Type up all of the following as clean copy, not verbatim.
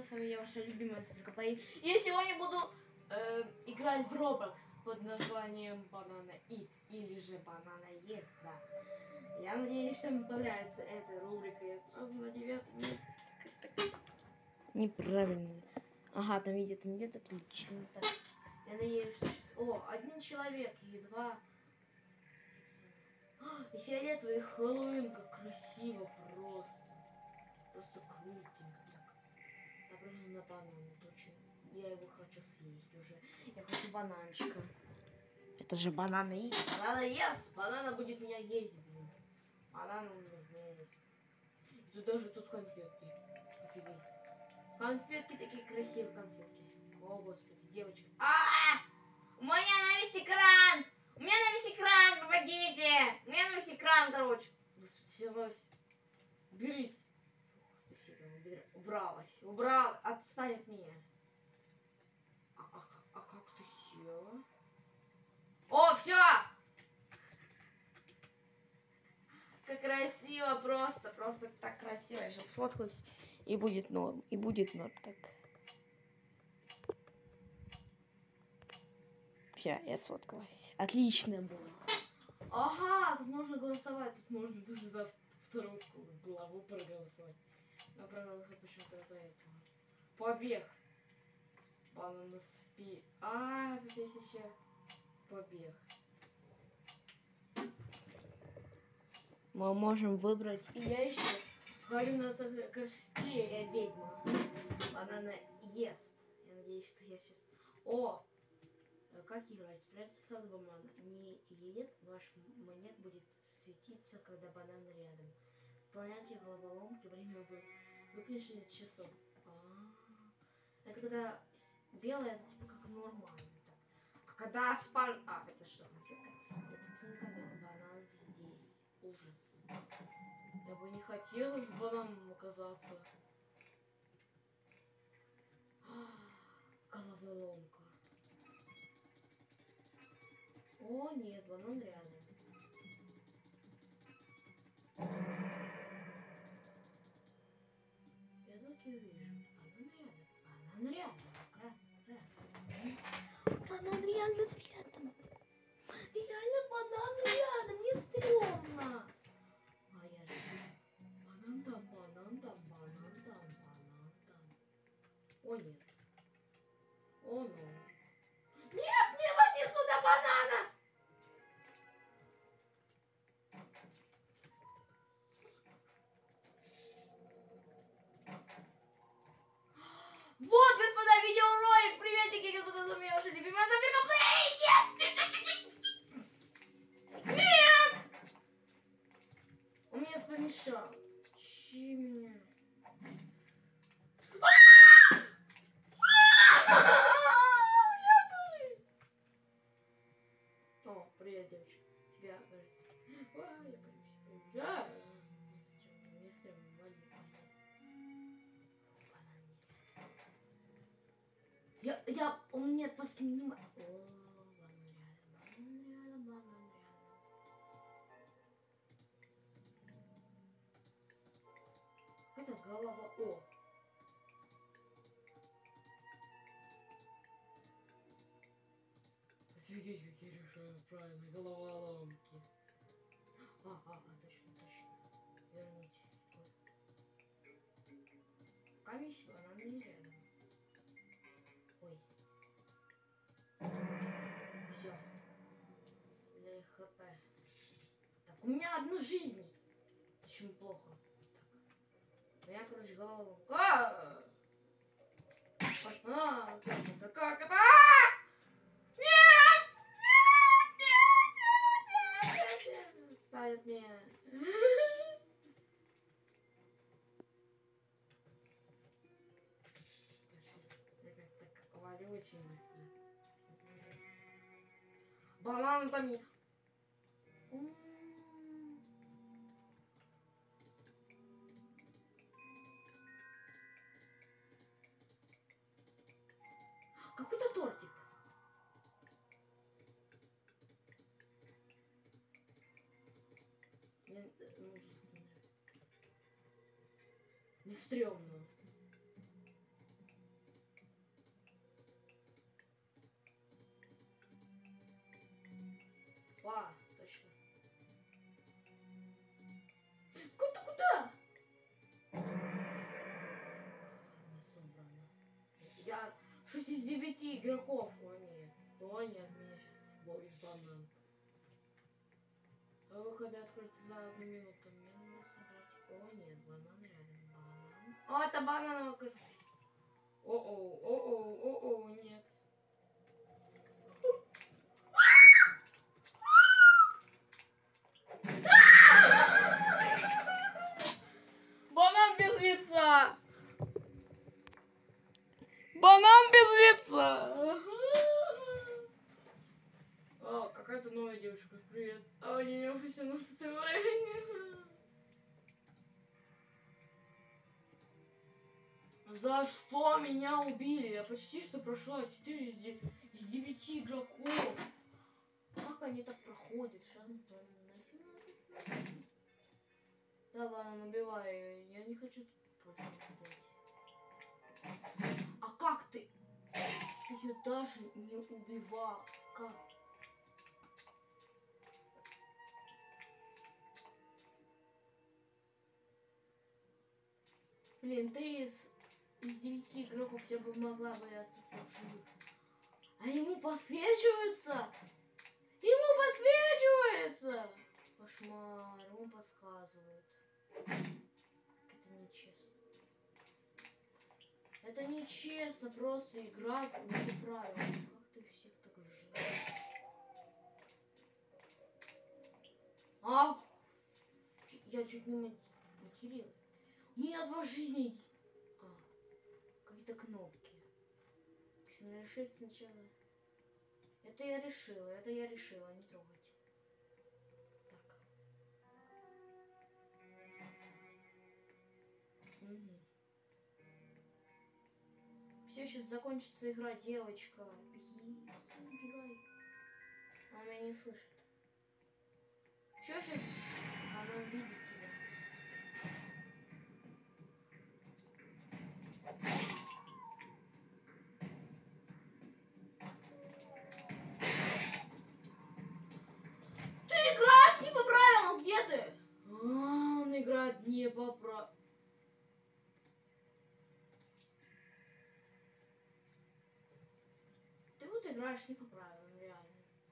с вами я, ваша любимая Суперкоплей. И сегодня буду играть в Roblox под названием Banana Eat, или же Banana Yes, да. Я надеюсь, что вам понравится эта рубрика. Я сразу на 9-м месте. Неправильно. Ага, там видит, нет, отлично. Так. Я надеюсь, что сейчас... О, один человек и два... И фиолетовый Хэллоуин, как красиво просто. Просто крутенько так. Я прыгну на банан, точно. Я его хочу съесть уже. Я хочу бананчика. Это же банана есть. Банана ест. Банана будет меня есть, блин. Банана меня есть. И тут даже тут конфетки. Офигеть. Конфетки такие красивые конфетки. О, господи, девочка. У меня на весь экран! У меня на весь экран, помогите! У меня на весь экран, короче. Началось. Берись. Спасибо, убралась. Убрал. Отстань от меня. А как ты села? О, все! Как красиво, просто так красиво. Я сейчас сфоткаюсь, и будет норм. И будет норм, так. Все, я сфоткалась. Отлично было. Ага, тут можно голосовать, тут можно даже за вторую главу проголосовать. Но проголосовать почему-то за этого. Побег. Банана спи. Тут есть еще побег. Мы можем выбрать. И я еще говорю на красоте, я ведьма. Банана ест. Я надеюсь, что я сейчас... О! Как играть? Спрятаться от банана. Не едет, ваш монет будет светиться, когда банан рядом. Выполняйте головоломки время выключения часов. Это когда белое, это типа как нормально. Так. А когда спан... это что, конфетка? Это тонкая банан здесь. Ужас. Я бы не хотела с бананом оказаться. Головоломка. О, нет, банан рядом. Я только вижу. Банан рядом. Банан рядом. Раз. Банан реально рядом. Реально банан рядом. Мне стрёмно. Я же... Банан там. О, нет. О, ну. Нет, не води сюда банана! Вот, господа, видеоролик! Приветики, господа, за меня ваша любимая Суперкоплей! Нет! Он мне помешал. Чи меня? О, привет, девочка. Тебя, кажется. Я боюсь. Не стрёмно, води. Он мне поснимает. О, банан рядом. Это голова. О. Офигеть, какие решаю правильно. Головоломки. Точно. Вернуть. Камень банан не рядом. Ой. Все. Для хп. Так, у меня одна жизнь. Почему плохо? Так. У меня, короче, головоломка. Как это? Нет! Ставит меня. Я так валю очень быстро. Банан там не... Какой-то тортик. Не стрёмно. из 9 игроков. О нет. О нет, меня сейчас ловит банан. А выходы откроются за 1 минуту. Мне надо собрать. О нет, банан рядом. Банан. О, это банан, покажу. О-оу, о-оу, о-оу, нет. Банан без лица! Банан без лица! О, какая-то новая девушка. Привет. А у нее 18 уровень. За что меня убили? Я почти что прошла 4 из 9 игроков. Как они так проходят? Шанс банана. Да, банан, убивай. Я не хочу против делать. А как ты? Ты ее даже не убивал. Как? Блин, ты из 9 игроков я бы могла бы остаться в живых. А ему подсвечивается? Ему подсвечивается! Кошмар, ему подсказывают. Это нечестно. Это нечестно, просто игра уже правила. Как ты всех так жжешь? Ах! Я чуть не материла. У меня 2 жизни. А, какие-то кнопки. Решить сначала. Это я решила, не трогать. Так. Угу. Все, сейчас закончится игра, девочка. Беги, убегай. Она меня не слышит. Все, сейчас она увидит тебя. Ты играешь не по правилам, где ты? Он играет не по правилам. Ты вот играешь не по правилам, реально.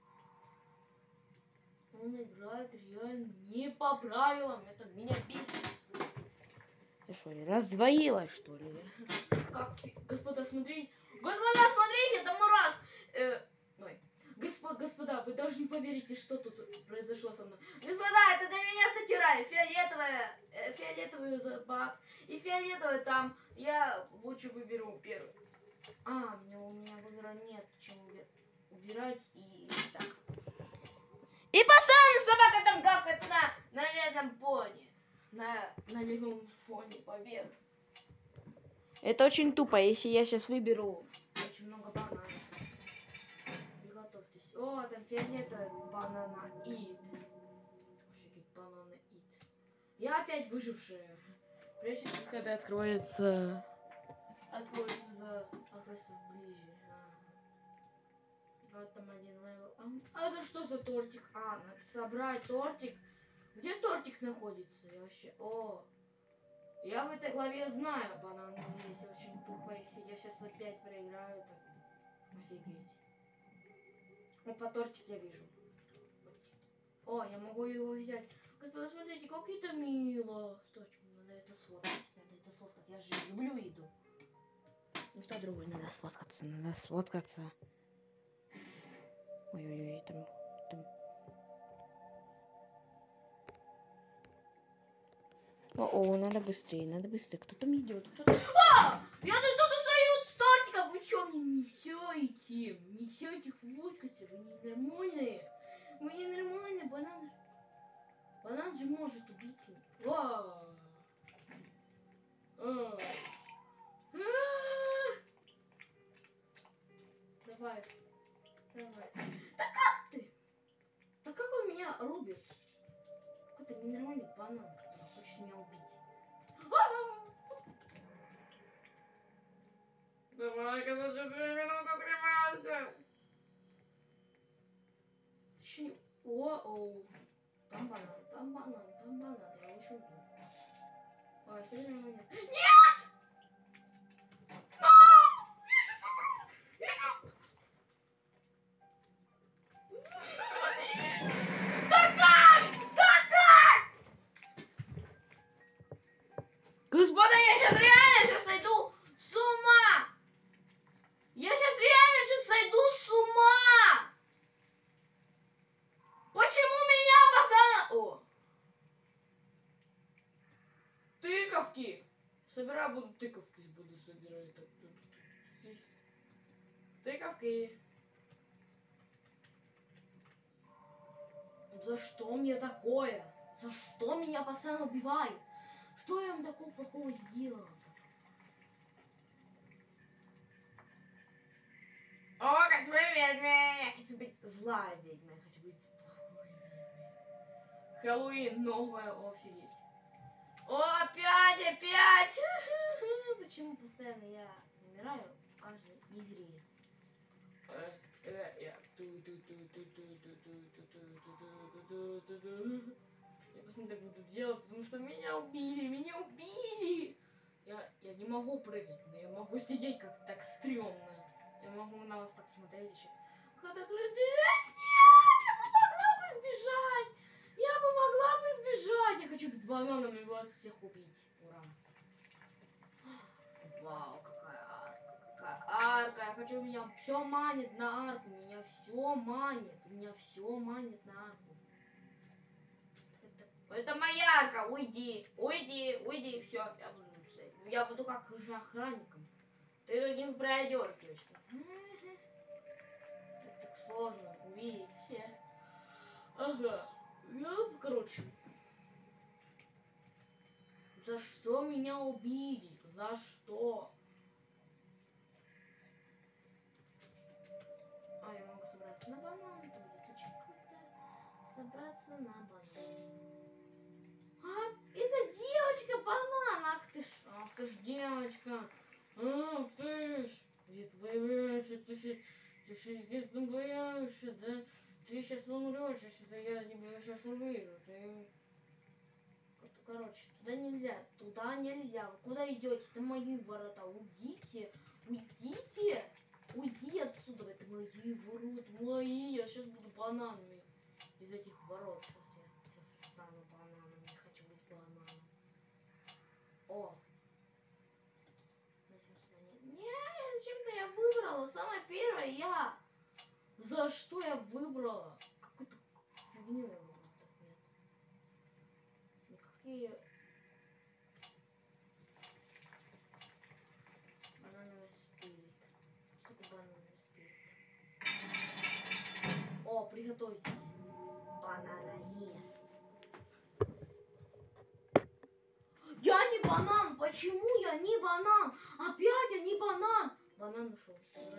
Он играет реально не по правилам. Это меня бесит. Я что ли, раздвоилась, что ли? Как, господа, смотрите. Господа, смотрите, там раз. Ой. Господа, вы даже не поверите, что тут произошло со мной. Господа, это на меня сатира. Фиолетовый запад. И фиолетовый там. Я лучше выберу первый. А, у меня выбора нет, чем убирать и так. И постоянно собака там гавкает на левом фоне. На левом фоне побег. Это очень тупо, если я сейчас выберу очень много бананов. Приготовьтесь. О, там фиолетовый банана ит. Офигеть, банана ит. Я опять выжившая. Прежде чем когда откроется ближе. Вот там один левел. А это что за тортик? А, надо собрать тортик. Где тортик находится? Я вообще... О! Я в этой главе знаю, банан здесь очень тупо. Если я сейчас опять проиграю, то офигеть. Опа, тортик я вижу. О, я могу его взять. Господа, смотрите, как это мило. Стойте, надо это сфоткать. Я же люблю еду. Никто другой, надо сфоткаться. Ой-ой-ой, там... О, надо быстрее. Кто там идет? А! Я тут достаю с тортика. Вы что мне несете? Несете фоткаться? Вы ненормальные. Банан же может убить меня. Давай. Да как ты? Да как он меня рубит? Какой-то ненормальный банан, который хочет меня убить. Давай-ка за 4 минуты открывайся. Еще не... О-оу. Там банан. Я лучше убью. Все нормально. Нет! Я сейчас умру! Господа, я сейчас реально сойду с ума! Я сейчас реально сойду с ума! Почему меня пацаны... О! Тыковки! Собираю, буду тыковки, буду собирать. Здесь. Тыковки. За что мне такое? За что меня постоянно убивают? Что я им такого плохого сделала? О, как своя ведьма! Я хочу быть злая ведьма, я хочу быть плохой ведьмой. Хэллоуин новая, офигеть. О, опять! Почему постоянно я умираю в каждой игре? Я просто не так буду делать, потому что меня убили! Я не могу прыгать, но я могу сидеть как так стрёмно. Я могу на вас так смотреть еще. Когда ты разделять? Нет! Я бы могла бы сбежать! Я бы могла бы сбежать! Я хочу быть бананом и вас всех убить. Ура! Вау, какая арка! Я хочу, меня все манит на арку. Меня все манит на арку. Это моя арка! Уйди! Все, я буду как же охранником. Ты тут не пройдешь, девочка. Это так сложно увидеть. Ага. Короче. За что меня убили? За что? А, я могу собраться на банан. Там будет очень круто. Собраться на банан. А, это девочка банан. Ах ты ж девочка. Ах ты ж. Где ты появляешься? Где ты появишься, да? Ты сейчас умрешь, если я тебя сейчас увижу. Ты... Короче, туда нельзя. Вы куда идете? Это мои ворота. Уйдите. Уйди отсюда. Это мои ворота. Мои. Я сейчас буду бананами из этих ворот. Сейчас стану бананом. Не хочу быть бананом. О. Не, зачем-то я выбрала. Самая первая я. За что я выбрала? Какую-то фигню я выбрала. Никакие... Банановый спирит. Что такое банановый спирит? О, приготовьтесь. Бананаест. Я не банан! Почему я не банан? Опять я не банан! Банан ушел.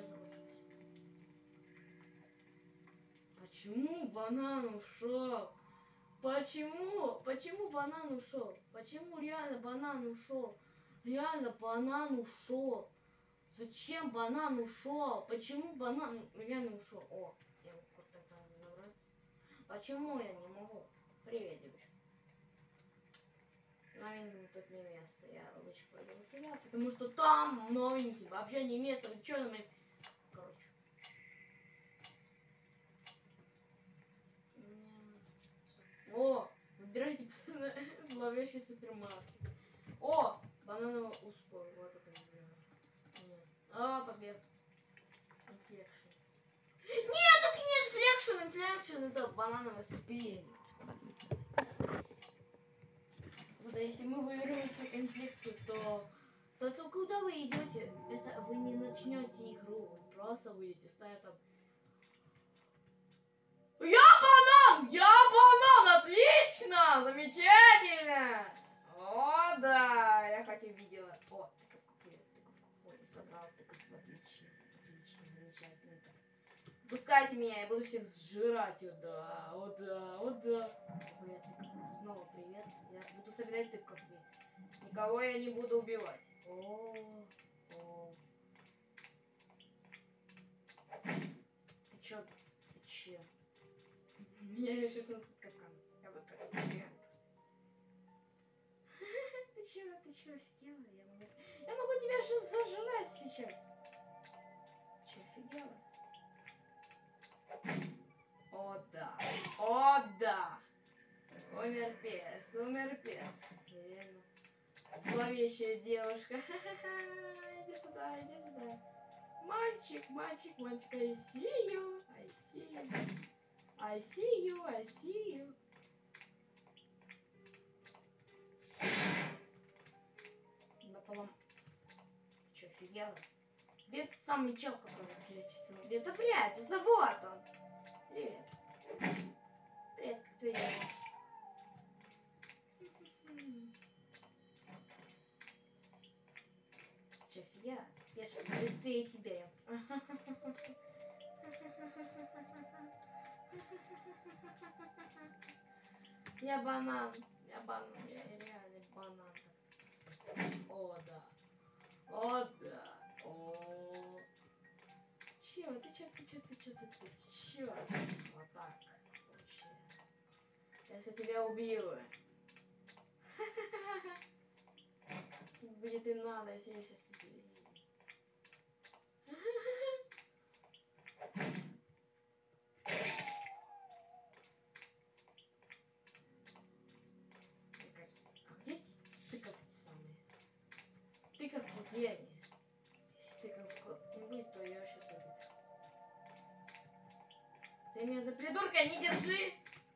Почему банан ушел? Почему? Почему банан ушел? Почему реально банан ушел? Реально банан ушел. Зачем банан ушел? Почему банан реально ушел? О, я могу как-то там забраться. Почему я не могу? Привет, девочка. Новеньким тут не место. Я лучше пойду туда, потому что там новенький. Вообще не место. Вы чё на меня... Короче. О, выбирайте постоянно зловещий супермаркет. О, банановый успор. Вот это выбираю. А, побег. Инфлекшн. Нет, так не инфлекшн, это банановый спирит. Вот если мы выберем инфекцию, то куда вы идете? Это вы не начнете игру, вы просто будете стоять там. Я банан, отлично, замечательно. О, да, я хоть увидела. О, тыковку, привет, тыковку. Ой, собрал тыковку, отлично, замечательно. Пускайте меня, я буду всех сжирать, о да, о да, о да. Привет, тыковка, снова привет. Я буду собирать тыковки. Никого я не буду убивать. О. Ты чё? Меня 16 капкан. Я вот так стреляю. Ты чё офигела? Я могу тебя сейчас зажрать сейчас. Чё, офигела? О да. Умер пес. Реально. Зловещая девушка. Иди сюда, иди сюда. Мальчик, мальчик, мальчик, I see you, I see you. I see you, I see you. Наполом. Че, офигела? Где тот самый чел, который прячется? Где-то прячется, вот он. Привет. Привет, как твои дела? Че, офигела? Я же быстрее тебя. Я банан, я реальный банан. О, да. О, да. О. Чё? Вот так. Вообще. Если тебя убью. Будет и надо, если я сейчас тебе... Мне кажется, а где тыковки самые? Тыковки где они? Если тыковка не будет, то я сейчас убью. Ты меня за придурка не держи!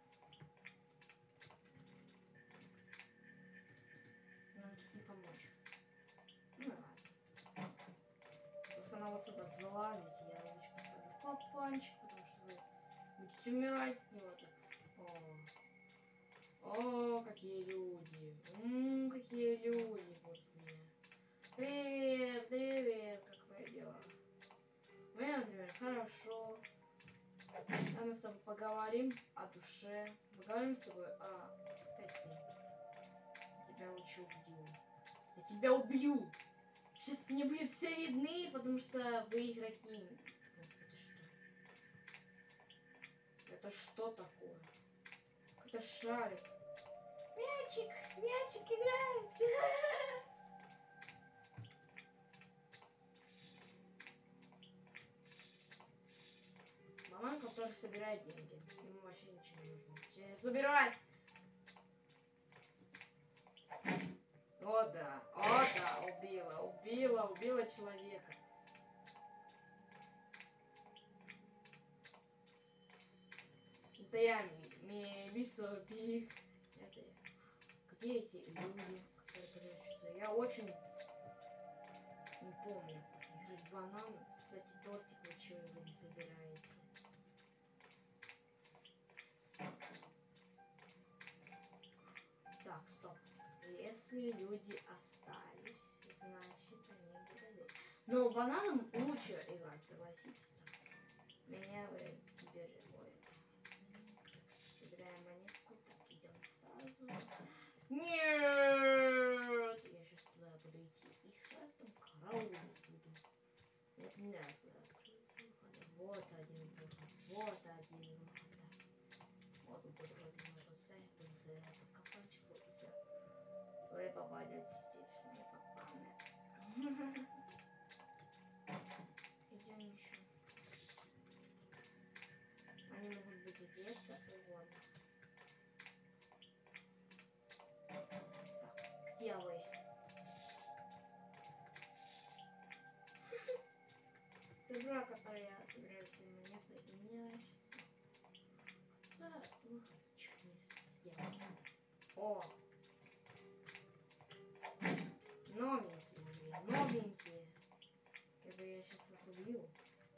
Нам тут не помочь. Ну ладно. Просто она вот сюда залазить, я лучше поставлю капканчик, потому что вы будете умирать с него так. О, какие люди. Какие люди вот мне. Привет, привет, как твои дела? Мне, например, хорошо. А мы с тобой поговорим о душе. Поговорим с тобой о... Опять ты. Я тебя лучше убью. Я тебя убью. Сейчас мне будет все видны, потому что вы игроки. Это что? Это что такое? Это шарик. Мячик, мячик играет. Мама, который собирает деньги. Ему вообще ничего не нужно. Сейчас убирать. О да, убила человека. Это я, Мисопик. Это я. Где эти люди, которые прячутся? Я очень не помню. Играть банан. Кстати, тортик вы чего его не собираете? Так, стоп. Если люди остались, значит они будут здесь. Но бананом лучше играть, согласитесь. Меня вы держите. Собираем монетку. Так, идем сразу. Нет! Я сейчас туда буду идти. Их сразу там караулить буду. Мне это не нравится. Вот один выход. Вот один выход. Вот буду возле моего цели. Буду собирать капанчик. Все. Вы попадете здесь. Не попали. Идем еще. Они могут быть где-то угодно. Так, где вы? Игра, которую я собираю все монеты, и мне... Да, выход чуть не сделал. О! Новенькие, новенькие. Как бы я сейчас вас убью.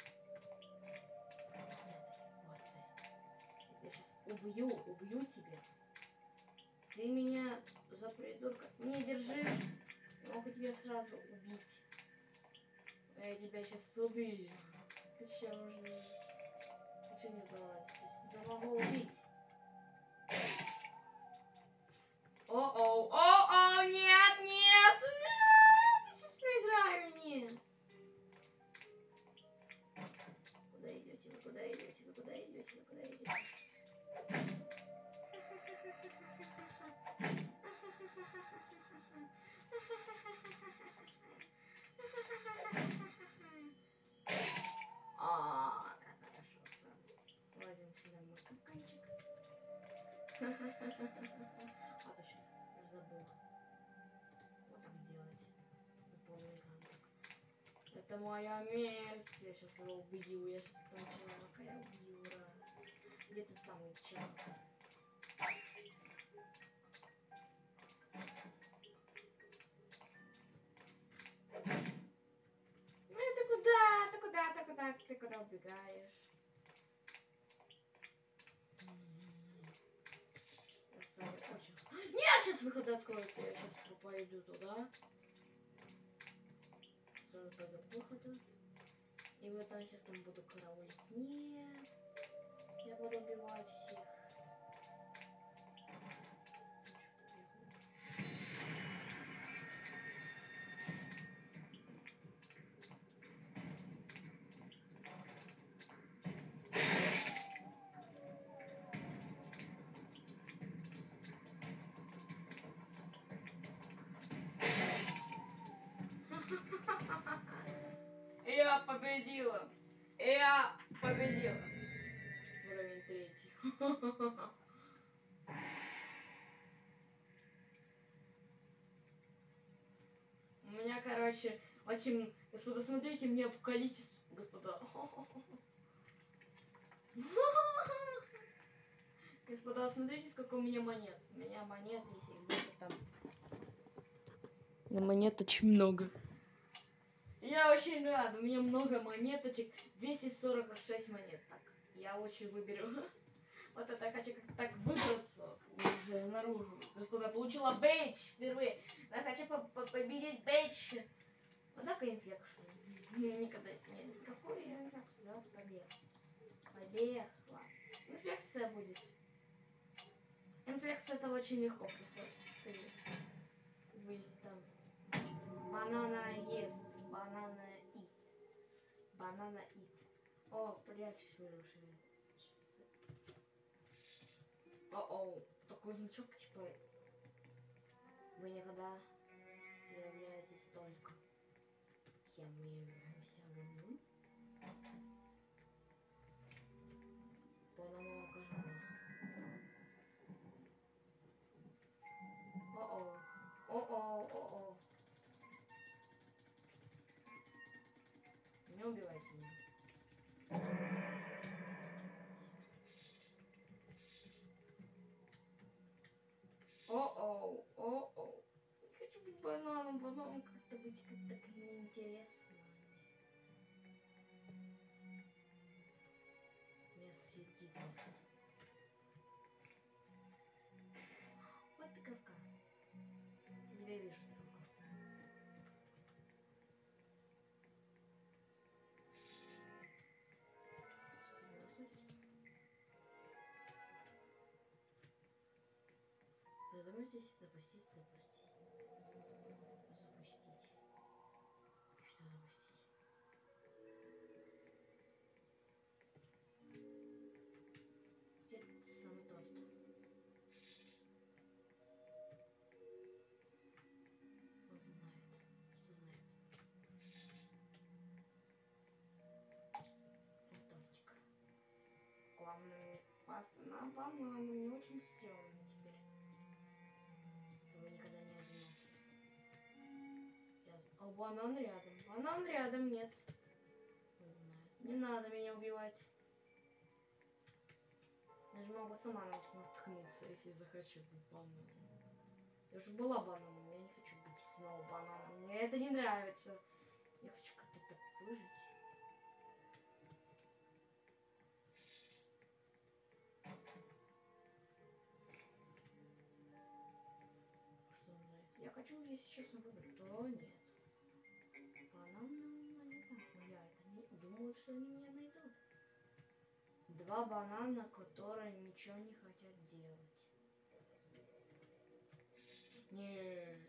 Вот ты. Я сейчас убью тебя. Ты меня за придурка не держи. Я могу тебя сразу убить. Я тебя сейчас убью. Ты че, можно... Ты че не залазишь? Я тебя могу убить. О-оу, о-оу, нет, нет! Я сейчас проиграю, нет. Куда идете? Вы куда идете? Вы куда идете? Вы куда идете? Как хорошо. Возьмем сюда мой капканчик. А точно, я забыла. Это моя месть. Я сейчас его убью. Я сейчас этого человека я убью. Ура. Где тот самый человек? Ну и ты куда? Ты куда? Ты куда? Ты куда убегаешь? Нет, сейчас выходы откроются. Я сейчас пойду туда. Сразу пойду к выходу. И в этом всех там буду караулить. Нет. Я буду убивать всех. Я победила! Я победила! Уровень 3. У меня, короче, очень... Господа, смотрите, мне количество... Господа... Господа, смотрите, сколько у меня монет. У меня монет, если где-то там... На монет очень много. Я очень рад, у меня много монеточек. 246 монет. Так, я очень выберу. Вот это хочу как-то так выбраться уже наружу. Господа, получила бейдж впервые. Я хочу победить бейдж. Вот так и инфекцию. Никогда не никакой инфекции, да, побег. Побег, ладно. Инфекция будет. Инфекция это очень легко писать. Ты будете там. Банана ест. Банана ит. Банана ит. О, прячусь выживший. О-оу. Такой значок, типа, вы никогда не являетесь только кем мы являемся. Банановая кожура. О-оу. О-оу, о-оу. Не убивайте меня. О-оу, о-оу. Хочу быть бананом, бананом как-то быть как-то так неинтересно. Не сидит вас. Вот тыковка. Я тебя вижу, тыковка. Задумай здесь запустить, запустить. Запустить. Что запустить? Где самый торт? Он знает. Что знает? Вот тортик. Главное, паста на банан. Мне очень стрёмно теперь. Вы никогда не одинок. А банан рядом. Банан рядом, нет. Он знает. Не надо меня убивать. Я же могу сама на вас наткнуться, если захочу быть бананом. Я уже была бананом, я не хочу быть снова бананом. Мне это не нравится. Я хочу как-то так выжить. Что он знает? Я хочу, если честно, выбрать. О, нет. Банан, они там гуляют. Они думают, что они меня найдут. Два банана, которые ничего не хотят делать. Не.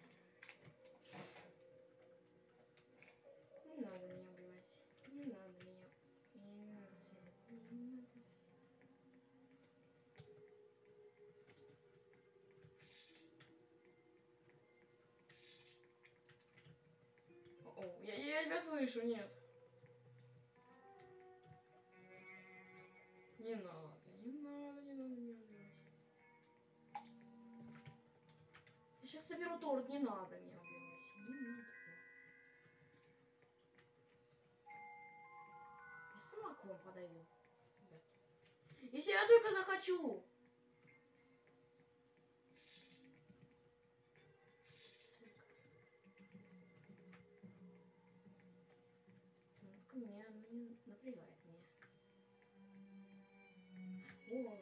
Не надо меня убивать. Не надо меня. Меня не надо съедать. Мне не надо съедать. О, я тебя слышу, нет. Не надо, не надо, не надо меня убивать. Я сейчас соберу торт, не надо меня убивать. Не надо. к вам подойду. Если я только захочу. Ко мне она не напрягает меня. О.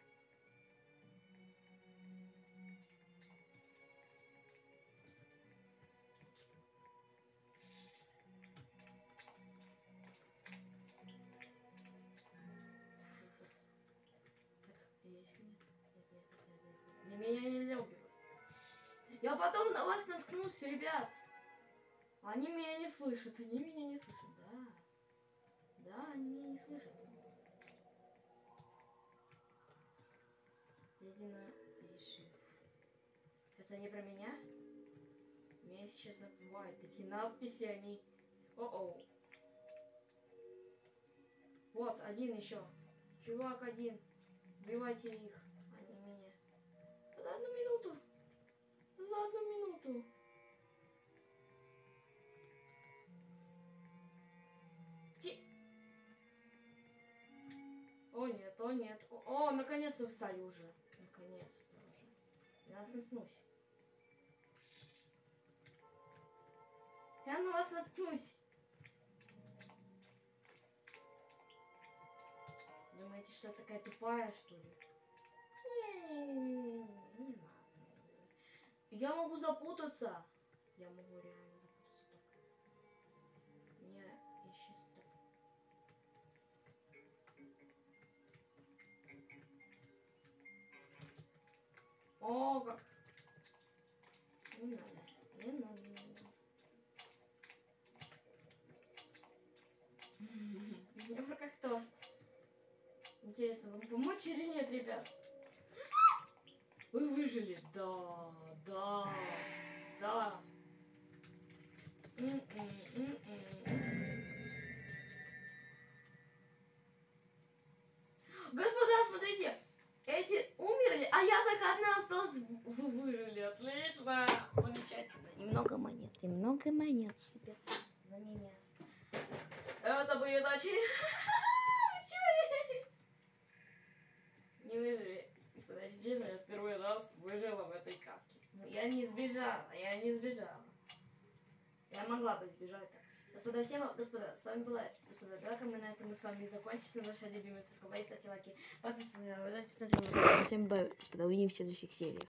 Меня нельзя убивать. Я потом на вас наткнусь, ребят. Они меня не слышат, они меня не слышат, да. Да, они меня не слышат. Ледяной решив. Это не про меня? Меня сейчас забывают эти надписи, они... О-оу. Вот, один еще. Чувак один. Убивайте их, а не меня. За 1 минуту. За 1 минуту. О нет, о нет. О, наконец-то встали уже. Наконец-то уже. Я вас наткнусь. Я на вас наткнусь. Думаете, что я такая тупая, что ли? Не надо. Я могу запутаться. Я могу реально запутаться так. Я сейчас так. О, как. Не надо. Не надо, не надо. Я как торт. Интересно, вам помочь или нет, ребят? Вы выжили? Да, да, да. Господа, смотрите, эти умерли, а я только одна осталась. Вы выжили, отлично, замечательно. Немного монет, ребят, на меня. Это будет очень... Не выжили. Господа, если честно, я впервые раз выжила в этой катке. Но я не сбежала, Я могла бы сбежать так. Господа, господа, с вами была, господа, давай-ка мы на этом с вами закончим. Наша любимая церковь. Ставьте лайки, подписывайтесь, всем бай, господа, увидимся в следующих сериях.